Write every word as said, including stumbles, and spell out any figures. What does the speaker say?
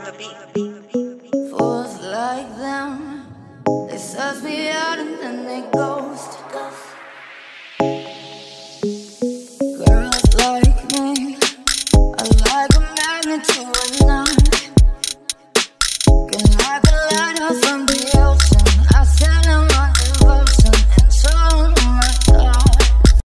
Fools like them, they suss me out and then they ghost. Girls like me are like a magnet to a knife, can like a light up.